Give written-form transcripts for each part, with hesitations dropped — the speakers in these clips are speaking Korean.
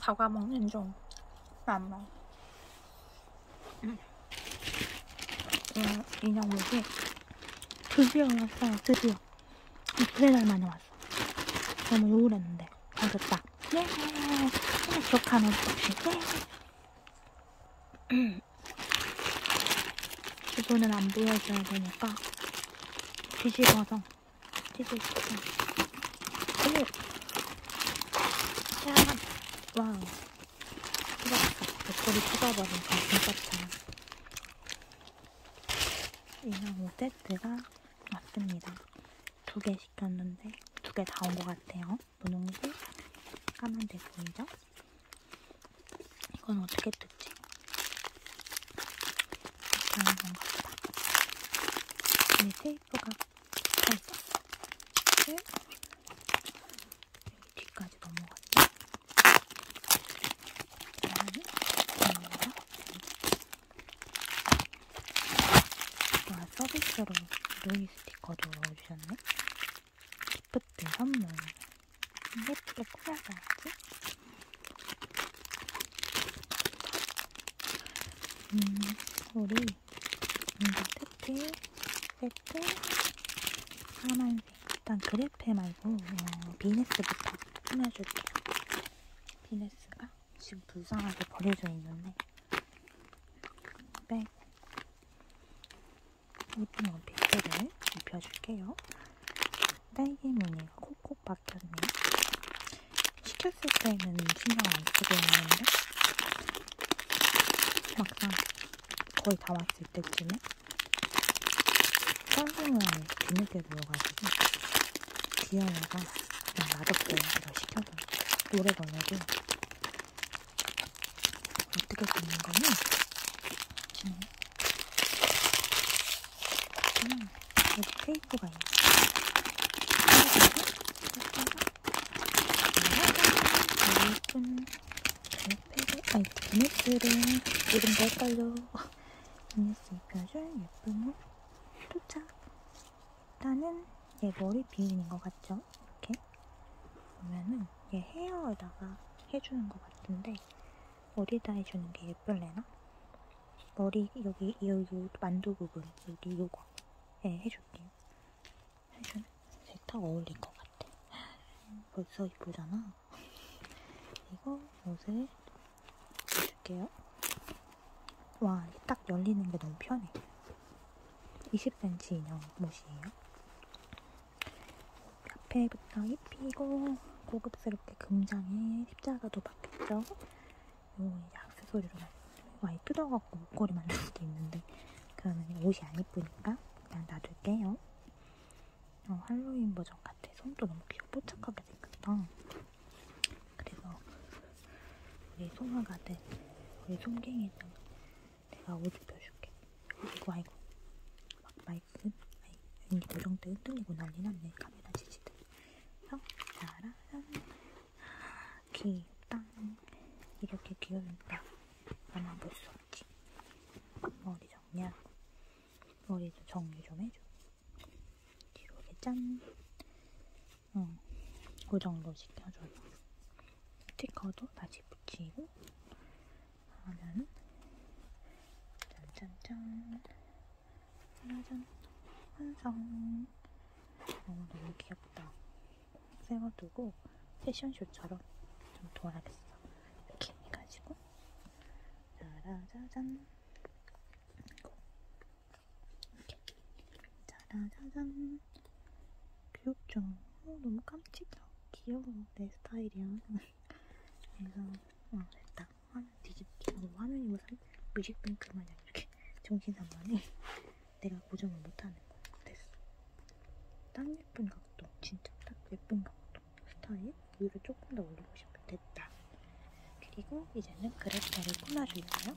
사과 먹는 중. 맘마. 인형목이 드디어 왔어요. 드디어. 이틀 만에 왔어. 너무 우울했는데 가졌다. 예! 기억하는 혹시 예! 주소는 안 보여줘야 되니까 뒤집어서 와우. 목소리 뜯어버리니까 진짜처럼. 인형 5세트가 왔습니다. 2개 시켰는데 2개 다 온 것 같아요. 분홍색, 까만색 보이죠? 이건 어떻게 뜯지? 이렇게 하는 건가 보다. 이 테이프가 붙어있어. 뒤까지 넘어갔네. 와, 서비스로 루이 스티커도 넣어주셨네. 기프트 선물. 예쁘게 꾸며줘야지. 우리 이거 세트 까만색. 일단 그래프 말고 비네스부터 꾸며줄게요. 비네스가 지금 불쌍하게 버려져 있는데 빼고 예쁜 원피스를 입혀줄게요. 딸기 무늬가 콕콕 박혔네요. 시켰을 때는 신경 안 쓰고 했는데 막상 거의 다 왔을 때쯤에 딸기 모양이 뒤늦게 보여가지고 귀여워가 그냥 놔뒀어요. 이거 시켜서 오래 걸려도. 어떻게 되는 거니? 여기 테이프가 있네. 예쁜 비네스를 이름도 헷갈려. 비네스 입혀줄 예쁜 옷 도착. 일단은 얘 머리 비인인 것 같죠? 이렇게 보면은 얘 헤어에다가 해주는 것 같은데 어디다 해주는 게 예쁠래나? 머리 여기 만두 부분 여기 요거 해줄게요. 해주는 딱 어울릴 것 같아. 벌써 이쁘잖아. 이거 옷을 해줄게요. 와, 딱 열리는 게 너무 편해. 20cm 인형 옷이에요. 앞에부터 입히고 고급스럽게 금장에 십자가도 박혔죠. 요 이제 액세서리로 많이 뜯어갖고 목걸이 만들 수도 있는데 그러면 옷이 안 이쁘니까 그냥 놔둘게요. 할로윈 버전 같아. 손도 너무 뽀짝하게 생겼다. 그래서 우리 송아가들, 우리 송갱이들 내가 옷 입혀줄게. 아이고 막 마이크 이게 고정대 흔들리고 난리 났네. 카메라 지지대. 짜라란 귀엽다. 이렇게 귀여우니까 나만 볼 수 없지. 머리 정리하고 머리도 정리 좀 해줘. 뒤로 이렇게 짠. 그 정도 시켜줘요. 스티커도 다시 붙이고 하면은 짠짠짠 짜잔 완성. 너무 귀엽다. 세워두고 패션쇼처럼 좀 도와야겠어. 이렇게 해가지고 짜라짜잔 이렇게 짜라짜잔. 귀엽죠? 너무 깜찍해. 귀여워. 내 스타일이야. 그래서 됐다. 화면 뒤집기. 화면이 무슨 뮤직뱅크 마냥 이렇게 정신산만해. 내가 고정을 못하는 거야. 됐어. 딱 예쁜 각도. 진짜 딱 예쁜 각도. 스타일 위로 조금 더 올리고 싶어. 됐다. 그리고 이제는 그래프를 꾸며줄게요.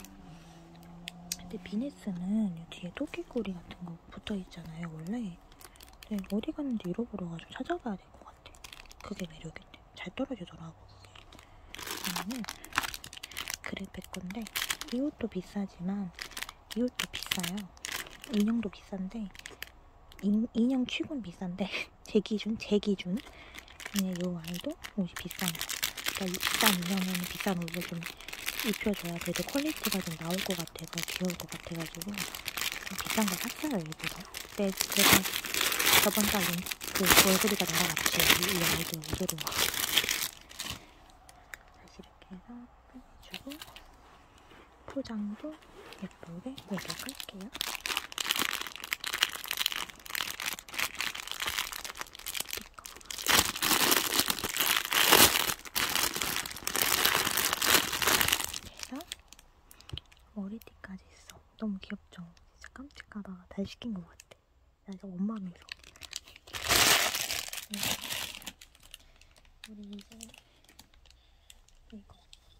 근데 비네스는 이 뒤에 토끼꼬리 같은 거 붙어있잖아요. 원래. 근데 어디 갔는지 잃어버려가지고 찾아봐야 될 것 같아. 그게 매력인데. 잘 떨어지더라고. 그러면은 그래프 건데 이 옷도 비싸지만 이 옷도 비싸요. 인형도 비싼데 인형 치고는 비싼데 제 기준 그냥 요 아이도 옷이 비싼 거. 그러니까 비싼 인형은 비싼 옷을 좀 입혀줘야 그래도 퀄리티가 좀 나올 것 같아서 귀여울 것 같아가지고 비싼 거 샀어요 일부러. 그래서 저번 달 그 얼굴이가 나랑 같이 이 아이들 옷으로 다시 이렇게 해서 빼주고 포장도 예쁘게 내려갈게요. 머리띠까지 있어. 너무 귀엽죠? 진짜 깜찍하다. 잘 시킨 것 같아. 나 이제 엄마면서. 우리 이제 이거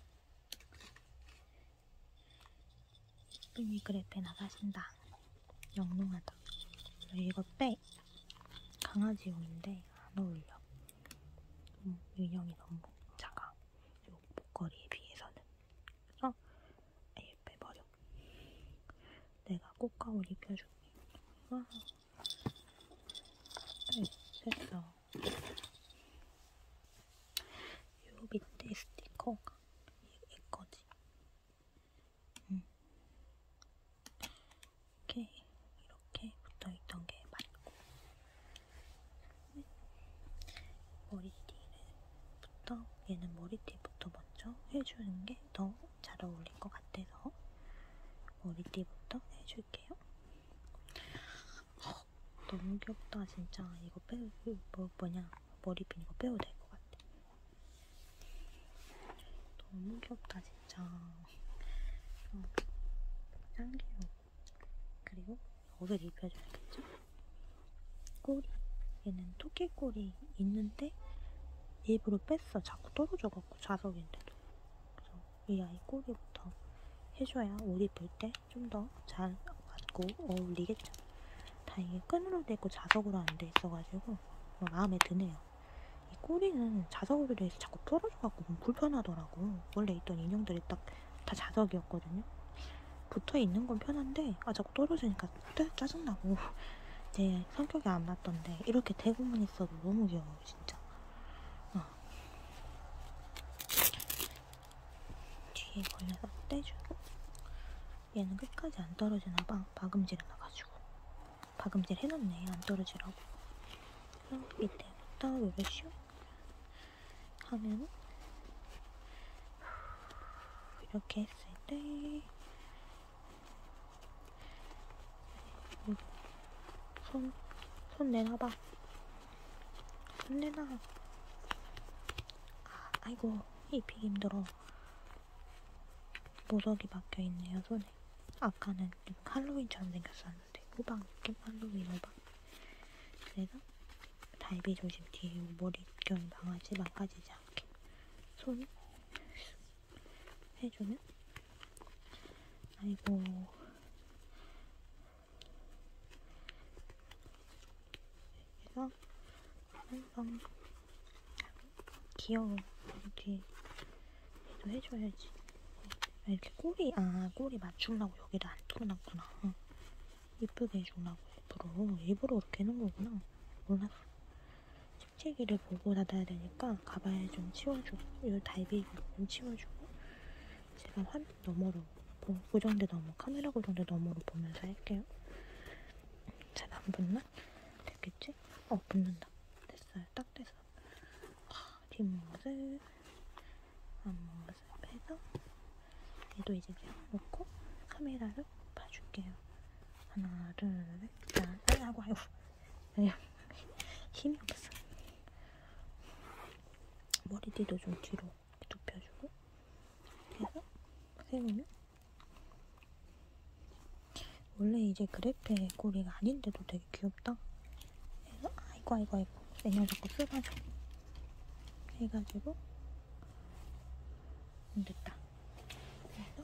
이쁜 그래페 나가신다. 영롱하다. 이거 빼. 강아지용인데 안 어울려. 인형이 너무 작아. 이 목걸이에 비해서는. 그래서 아예 빼버려. 내가 꽃가옷 입혀줄게. 와. 됐어. 요 밑에 스티커가 얘 거지. 이렇게 붙어있던 게 맞고 머리띠부터 얘는 머리띠부터 먼저 해주는 게 더 잘 어울릴 것 같아서 머리띠부터 해줄게요. 너무 귀엽다 진짜. 이거 머리핀 이거 빼도 될 것 같아. 너무 귀엽다 진짜. 짱 귀여워. 그리고 옷을 입혀줘야겠죠? 꼬리. 얘는 토끼꼬리 있는데 일부러 뺐어. 자꾸 떨어져갖고 자석인데도. 그래서 이 아이 꼬리부터 해줘야 옷 입을 때 좀 더 잘 맞고 어울리겠죠. 다행히 끈으로 되고 자석으로 안 돼 있어가지고 마음에 드네요. 이 꼬리는 자석으로 돼 있어 자꾸 떨어져갖고 너무 불편하더라고. 원래 있던 인형들이 딱 다 자석이었거든요. 붙어있는 건 편한데 자꾸 떨어지니까 짜증나고 제 성격이 안 맞던데 이렇게 대고만 있어도 너무 귀여워요 진짜. 뒤에 걸려서 떼주고 얘는 끝까지 안 떨어지나봐. 박음질 나가지고 박음질 해놨네 안 떨어지라고. 그럼 밑에부터 요렇게 슉 하면 이렇게 했을 때 손 내놔봐. 손 내놔. 아이고 입히기 힘들어. 보석이 박혀있네요 손에. 아까는 좀 할로윈처럼 생겼었는데 호박 느낌? 할로윈 호박. 그래서 달비 조심. 뒤에 머릿결 망가지지 않게 손 해주면 아이고 그래서 항상 귀여워. 뒤에 얘도 해줘야지. 이렇게 꼬리 맞추려고 여기다 안 뚫어놨구나. 이쁘게 해주려고 일부러 이렇게 해놓은 거구나. 몰랐어. 찝채기를 보고 닫아야 되니까 가발 좀 치워주고 이 달비 좀 치워주고 제가 화면 너머로 고정대 너머 카메라 고정대 너머로 보면서 할게요. 잘 안 붙나? 됐겠지? 붙는다. 됐어요. 딱 됐어. 뒷모습 앞모습 해서 얘도 이제 놓고 카메라를 봐줄게요. 하나 둘 셋. 아이고 힘이 없어. 머리띠도 좀 뒤로 눕혀주고 해서 세우면 원래 이제 그래페 꼬리가 아닌데도 되게 귀엽다. 해서 아이고 내년 자꾸 쓰러져. 해가지고 됐다. 그래서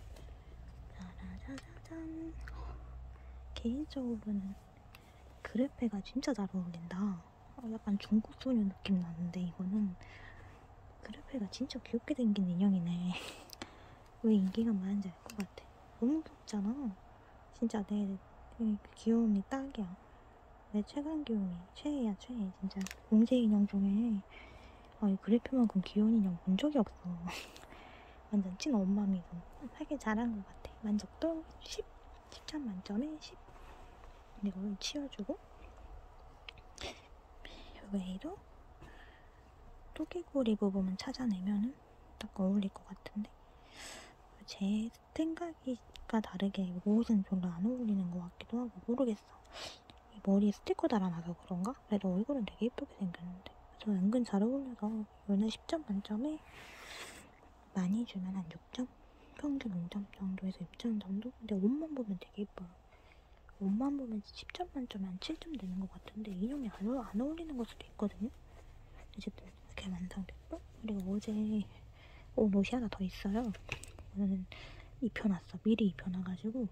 짜라자자잔. 개인적으로는 그래페가 진짜 잘 어울린다. 약간 중국 소녀 느낌 나는데 이거는 그래페가 진짜 귀엽게 생긴 인형이네. 왜 인기가 많은지 알 것 같아. 너무 귀엽잖아. 진짜 내 귀여움이 딱이야. 내 최강 귀여움이 최애야 최애. 진짜 공제 인형 중에 이 그래프만큼 귀여운 인형 본 적이 없어. 완전 찐 엄마미고 하길 잘한 것 같아. 만족도 10, 10점 만점에 10. 이걸 치워주고 이 외에도 토끼꼬리 부분만 찾아내면은 딱 어울릴 것 같은데 제 생각이가 다르게 옷은 별로 안 어울리는 것 같기도 하고 모르겠어. 이 머리에 스티커 달아놔서 그런가? 그래도 얼굴은 되게 예쁘게 생겼는데 그래서 은근 잘 어울려서 이거는 10점 만점에 많이 주면 한 6점? 평균 5점 정도에서 6점 정도? 근데 옷만 보면 되게 예뻐요. 옷만 보면 10점 만점에 한 7점 되는 것 같은데 인형이 안 어울리는 걸 수도 있거든요. 어쨌든 이렇게 완성됐고 그리고 어제 온 옷이 하나 더 있어요. 오늘은 입혀놨어. 미리 입혀놔가지고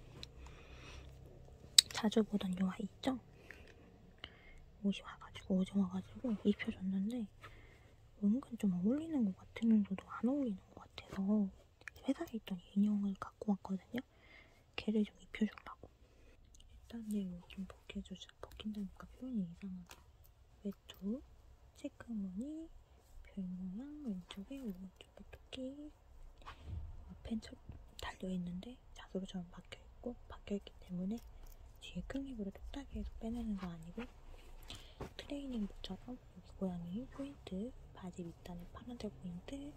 자주 보던 요 아이 있죠? 옷이 와가지고 어제 와가지고 입혀줬는데 은근 좀 어울리는 것 같으면서도 안 어울리는 것 같아서 회사에 있던 인형을 갖고 왔거든요. 걔를 좀 입혀주려고. 일단 얘 좀 벗겨주자. 벗긴다니까 표현이 이상하다. 외투, 체크무늬, 별 모양, 왼쪽에 오른쪽에 토끼, 앞엔 달려있는데 자수로처럼 박혀있기 때문에 뒤에 큰 힘으로 똑딱이 해서 빼내는 거 아니고 트레이닝복처럼 여기 고양이 포인트, 바지 밑단에 파란색 포인트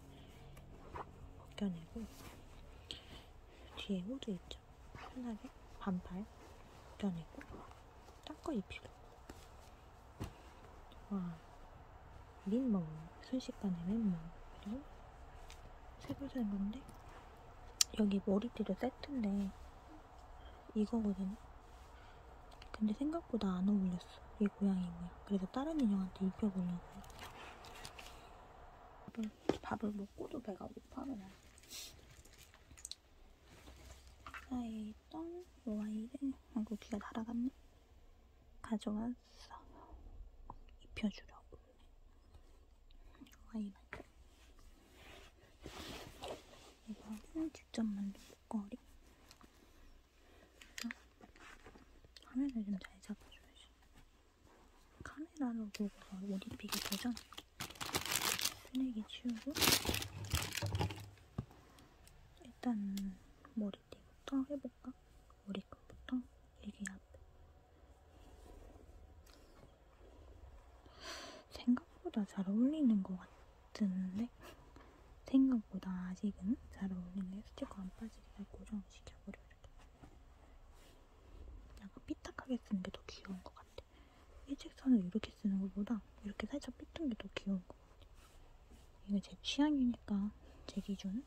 벗겨내고 뒤에 후드 있죠? 편하게 반팔 벗겨내고 닦아 입히고 와 민망 순식간에 맨몸 그리고 새로 산 건데 여기 머리띠도 세트인데 이거거든요. 근데 생각보다 안 어울렸어. 이 고양이 모양. 그래서 다른 인형한테 입혀보려고요. 밥을 먹고도 배가 고파그래. 회사에 있던 요 아이를 아이고 귀가 날아갔네. 가져왔어. 입혀주려고. 요 아이만. 이거는 직접 만든 목걸이. 화면을 좀 잘 잡아줘야지. 카메라로 보고서 옷 입히기 도전. 쓰레기 치우고 일단 머리띠부터 해볼까? 머리끈부터 이게 앞에 생각보다 잘 어울리는 것 같은데 생각보다 아직은 잘 어울리는데 스티커 안 빠지게 잘 고정시켜버려. 이렇게 약간 삐딱하게 쓰는 게 더 귀여운 것 같아. 일직선을 이렇게 쓰는 것보다 이렇게 살짝 삐뚤은 게 더 귀여운 것 같아. 이게 제 취향이니까 제 기준.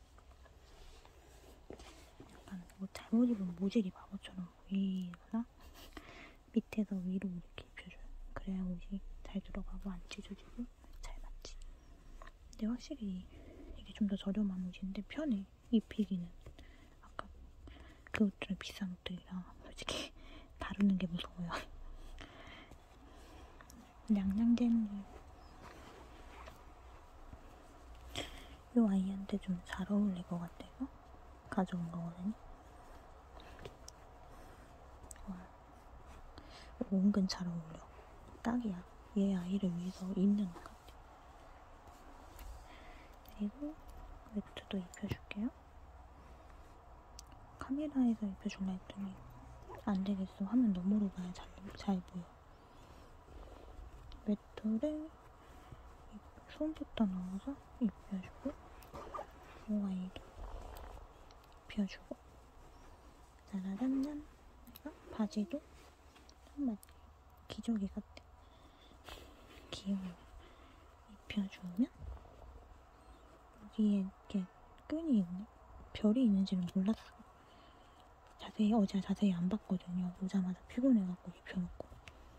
약간 뭐 잘못 입은 모질이 바보처럼 보이거나 밑에서 위로 이렇게 입혀줘요. 그래야 옷이 잘 들어가고 안 찢어지고 잘 맞지. 근데 확실히 이게 좀 더 저렴한 옷인데 편해. 입히기는. 아까 그 옷들은 비싼 옷들이라 솔직히 다루는 게 무서워요. 냥냥쟁이. 이 아이한테 좀 잘 어울릴 것 같아서 가져온 거거든요. 와, 은근 잘 어울려. 딱이야. 얘 아이를 위해서 입는 것 같아. 그리고 외투도 입혀줄게요. 카메라에서 입혀줄라 했더니 안 되겠어. 화면 너머로 봐야 잘 보여. 외투를 손부터 넣어서 입혀주고 이 아이도 입혀주고 짜라란짠. 바지도 정말 기저귀 같아. 귀여워. 입혀주면 여기에 이렇게 끈이 있네. 별이 있는지는 몰랐어. 어제 자세히 안 봤거든요. 오자마자 피곤해갖고 입혀놓고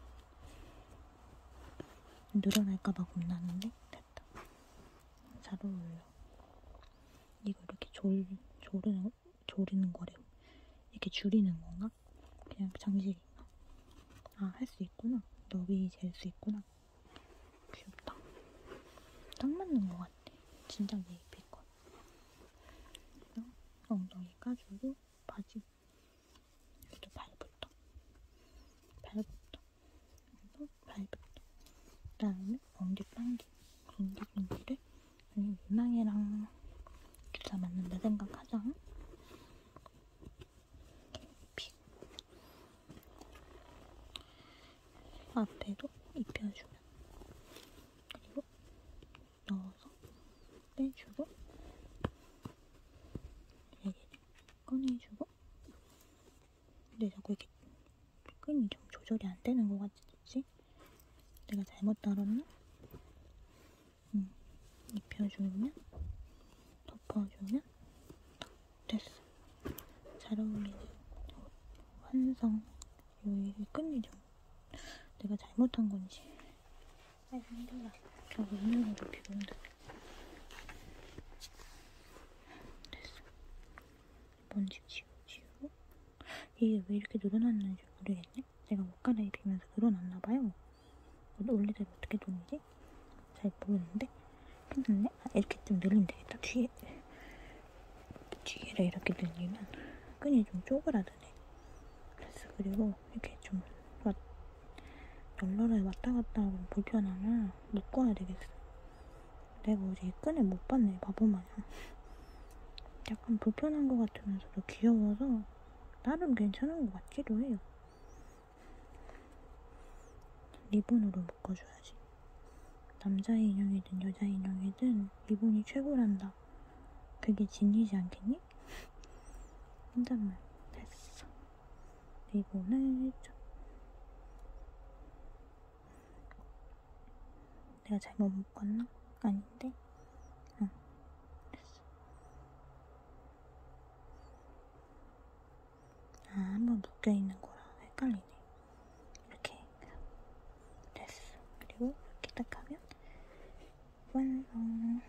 늘어날까봐 겁나는데 됐다. 잘 어울려. 이거 이렇게 조르는 거래. 이렇게 줄이는 건가? 그냥 장식인가? 할 수 있구나. 너비 잴 수 있구나. 귀엽다. 딱 맞는 것 같아. 진작에 입힐 거. 그래서 엉덩이 까주고 바지. 여기도 발부터. 그리고 발부터. 그 다음에 엉덩이 당기. 둥기둥기. 민망이랑 주사 맞는다 생각하자. 앞에도 입혀주면, 그리고 넣어서 빼주고, 얘기를 꺼내주고. 근데 자꾸 이렇게 끈이 좀 조절이 안 되는 것 같지? 내가 잘못 다뤘나? 입혀주면, 덮어주면, 됐어. 잘 어울리네. 완성. 이 끈이 좀 내가 잘못한 건지. 아이, 힘들다. 저거 오늘도 비운다. 됐어. 먼지 지우고. 이게 왜 이렇게 늘어났는지 모르겠네? 내가 옷 갈아입히면서 늘어났나봐요. 원래대로 어떻게 돌리지? 잘 모르는데. 괜찮네? 아, 이렇게 좀 늘리면 되겠다. 뒤에를 이렇게 늘리면 끈이 좀 쪼그라드네. 됐어. 그리고 이렇게 좀 널널하게 왔다 갔다 하면 불편하면 묶어야 되겠어. 내가 어제 이 끈을 못 봤네, 바보마냥. 약간 불편한 것 같으면서도 귀여워서 나름 괜찮은 것 같기도 해요. 리본으로 묶어줘야지. 남자 인형이든 여자 인형이든 리본이 최고란다. 그게 진리지 않겠니? 혼잣말. 됐어. 리본을 내가 잘못 묶었나? 아닌데? 응, 됐어. 아, 한번 묶여있는 거랑 헷갈리네. 이렇게. 됐어. 그리고 이렇게 딱 하면 완성.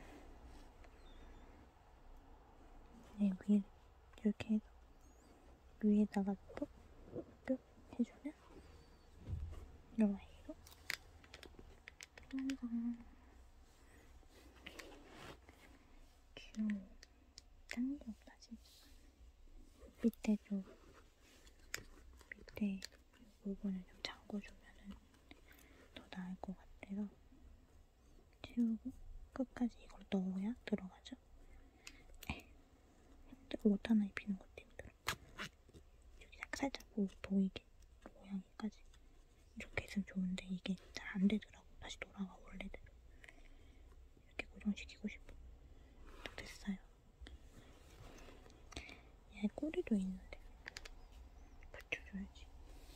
네, 위에 이렇게 해서 위에다가 ปุ๊꾹 해주면 이런 아이로 완성. 귀여워. 짱 귀엽다 진짜. 밑에 이 부분을 좀 잠궈주면은 더 나을 것 같아서 채우고 끝까지 이걸 넣어야 들어가죠. 옷 하나 입히는 것도 힘들어. 여기 살짝 보이게 모양이까지 이렇게 했으면 좋은데 이게 잘 안 되더라고. 다시 돌아가 원래대로. 이렇게 고정시키고 싶어. 딱 됐어요. 얘 꼬리도 있는데 붙여줘야지.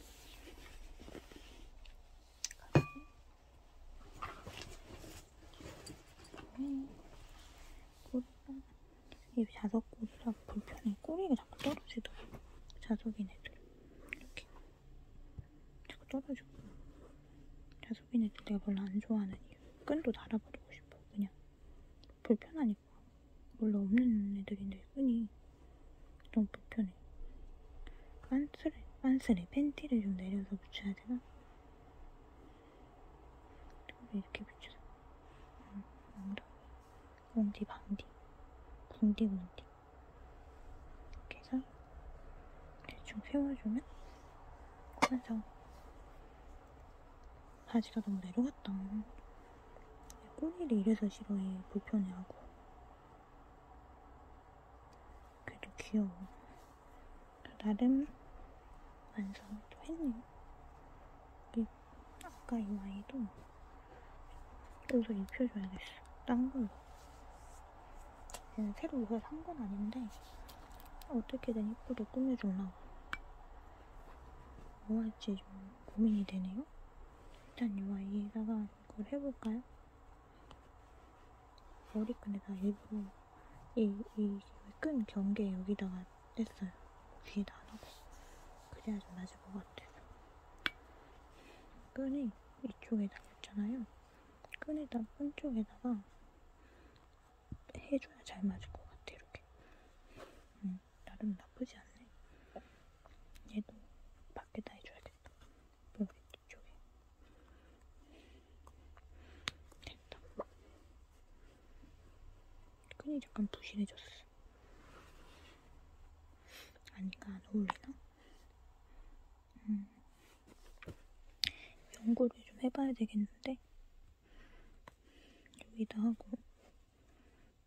꼬리가 이 자석 꼬리가 불편해. 꼬리가 자꾸 떨어지더라고. 자석인 애들 이렇게 자꾸 떨어져. 자석인 애들 내가 별로 안 좋아하는 이유. 끈도 달아버리고 싶어. 그냥 불편하니까. 원래 없는 애들인데 끈이 너무 불편해. 팬티를 좀 내려서 붙여야 되나? 이렇게 붙여서 엉덩이, 방디, 궁디 이렇게 해서 대충 세워주면 완성. 바지가 너무 내려갔다. 꼬리를 이래서 싫어해. 불편해하고. 그래도 귀여워. 나름 완성을 또 했네요. 아까 이 아이도 옷을 입혀줘야겠어. 딴 걸로. 얘는 새로 옷을 산 건 아닌데 어떻게든 예쁘게 꾸며주려고. 뭐 할지 좀 고민이 되네요. 일단 이 아이에다가 이걸 해볼까요? 머리끈에다 일부러 이 끈 경계 여기다가 뗐어요. 귀에다 안 하고. 그래야 좀 맞을 것 같아서. 끈이 이쪽에 달렸잖아요. 끈 쪽에다가 해줘야 잘 맞을 것 같아. 이렇게. 나름 나쁘지 않네. 얘도 밖에다 해줘야겠다. 머리 뒤쪽에. 됐다. 끈이 약간 부실해졌어. 아닌가? 안 어울리나? 연고를 좀 해봐야 되겠는데 여기다 하고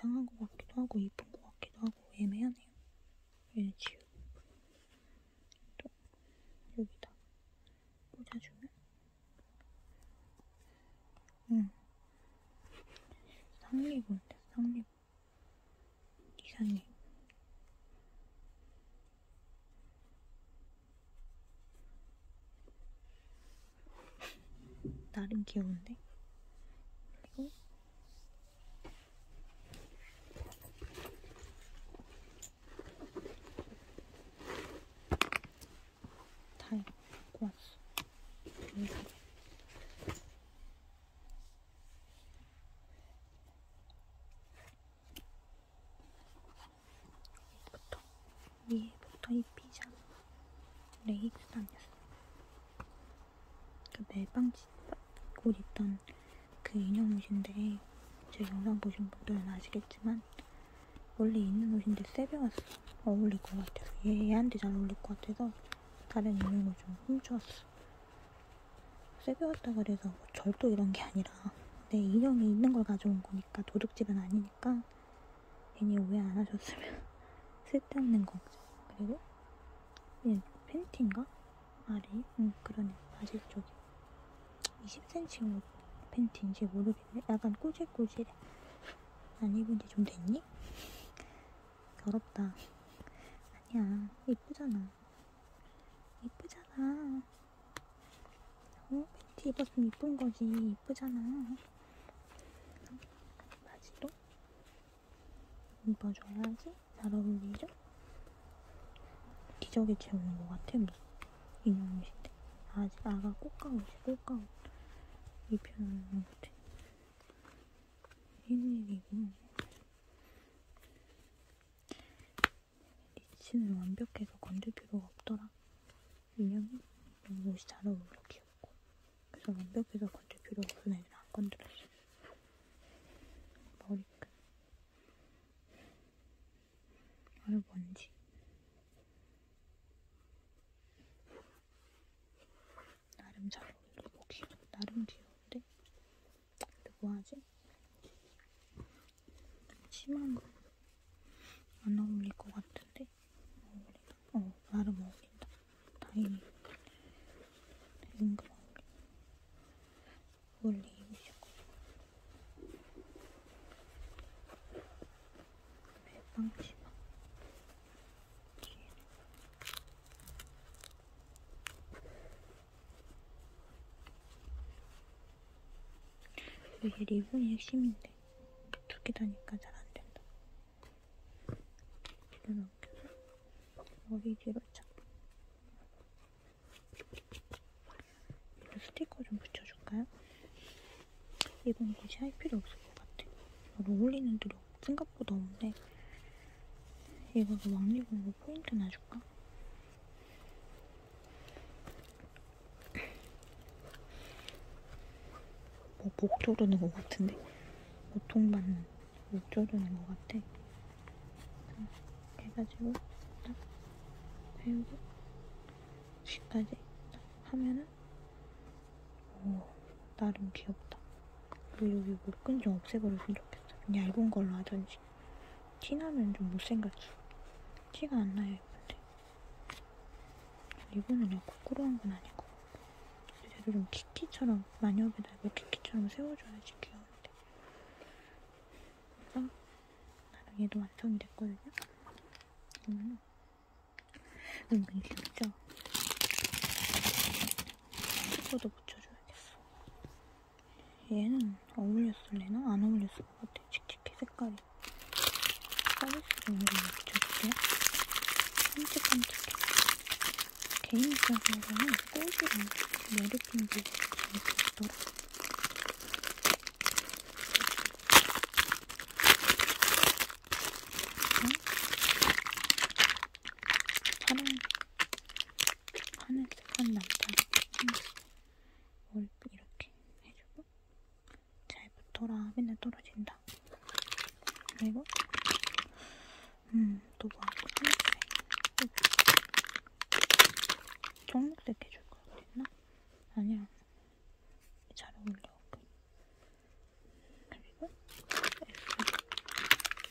이상한 것 같기도 하고 이쁜 것 같기도 하고 애매하네요. 얘는 지우고 또 여기다 꽂아주면 쌍리본데 쌍리본 이상해. 나름 귀여운데? 그리고 다 갖고 왔어. 위에부터 이 피자 레이스 다녔어. 그 멜빵집 옷 있던 그 인형 옷인데 제 영상 보신 분들은 아시겠지만 원래 있는 옷인데 세배왔어. 어울릴 것 같아서 얘한테 잘 어울릴 것 같아서 다른 인형을 좀 훔쳐왔어. 세배왔다 그래서 뭐 절도 이런 게 아니라 내 인형이 있는 걸 가져온 거니까 도둑집은 아니니까 괜히 오해 안 하셨으면 쓸데없는 걱정. 그리고 얘 팬티인가? 아리? 그러네. 바지 쪽에 20cm 옷 팬티인지 모르겠네. 약간 꼬질꼬질해. 안 입은 지 좀 됐니? 더럽다. 아니야. 이쁘잖아. 이쁘잖아. 팬티 입었으면 이쁜 거지. 이쁘잖아. 바지도 입어줘야지. 잘 어울리죠? 기저귀 채우는 것 같아. 뭐 인형 옷인데. 아직 아가 꽃가옷이 꽃가옷 입혀놓는 것 같아. 힐링이고 리치는 완벽해서 건들 필요가 없더라. 인형이 너무 옷이 잘 어울려. 귀엽고. 그래서 완벽해서 건들 필요 없은 애들 안 건드렸어. 머리끈. 아유 먼지. 나름 잘 어울리고 나름 귀여운데? 근데 뭐하지? 심한 거 안 어울릴 것 같은데? 어울리나? 나름 어울린다. 다행히 은근 어울린다. 원래 입으시고 멜빵 치마 뒤에는 이게 리본이 핵심인데 두 개 다니까 잘 안 된다. 뒤로 넘겨서 머리 뒤로 잡고 이거 스티커 좀 붙여줄까요? 이건 굳이 할 필요 없을 것 같아. 어울리는 들이 생각보다 없네. 이거를 왕리본으로 포인트 놔줄까? 뭐 목 조르는 것 같은데? 고통받는 목 조르는 것 같아. 해가지고 딱 세우고 뒤까지 하면은 나름 귀엽다. 여기 목끈 좀 없애버렸으면 좋겠어. 얇은 걸로 하든지. 티나면 좀 못생겼어. 티가 안 나요, 예쁜데. 리본은 그냥 거꾸로 한 건 아니고. 쟤도 좀 키키처럼, 마녀배 달고 키키처럼 세워줘야지 귀여운데. 그래서 나름 얘도 완성이 됐거든요. 그러면 은근 귀엽죠? 스티커도 붙여줘야겠어. 얘는 어울렸을래나? 안 어울렸을 것 같아. 칙칙해, 색깔이. 서비스로 오늘 붙여줄게요. 깜찍깜찍해. 개인 입장에서는 꽃이랑 머리핀도 재밌었더라. 하늘색한 남자 머리핀 이렇게 해주고 잘 붙어라. 맨날 떨어진다. 그리고 또 뭐 하늘색 청록색 해줄 걸 그랬나? 아니야. 잘 어울려. 그리고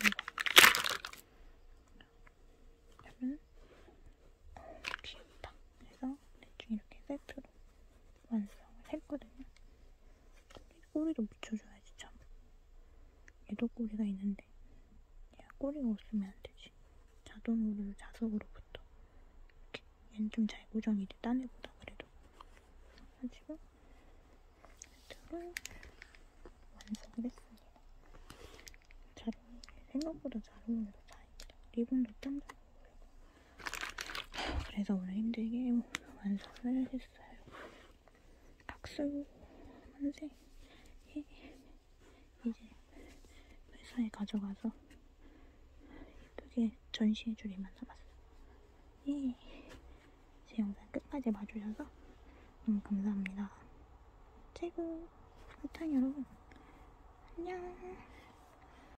꼬리도 붙여줘야지 참. 얘도 꼬리가 있는데 얘가 꼬리가 없으면 안 되지. 자동으로 자석으로부터 이렇게. 얘는 좀 잘 고정이 돼. 딴 애보다 그래도. 그래가지고 세트를 완성을 했습니다. 잘 어울려. 생각보다 잘 어울려서 다행이다. 리본도 짱 잘 어울려. 그래서 오늘 힘들게 완성을 했어요. 박수 만세. 예. 이제 회사에 가져가서 예쁘게 전시해줄 일만 남았어. 예. 제 영상 끝까지 봐주셔서 너무 감사합니다. 최고. 사탕 여러분 안녕.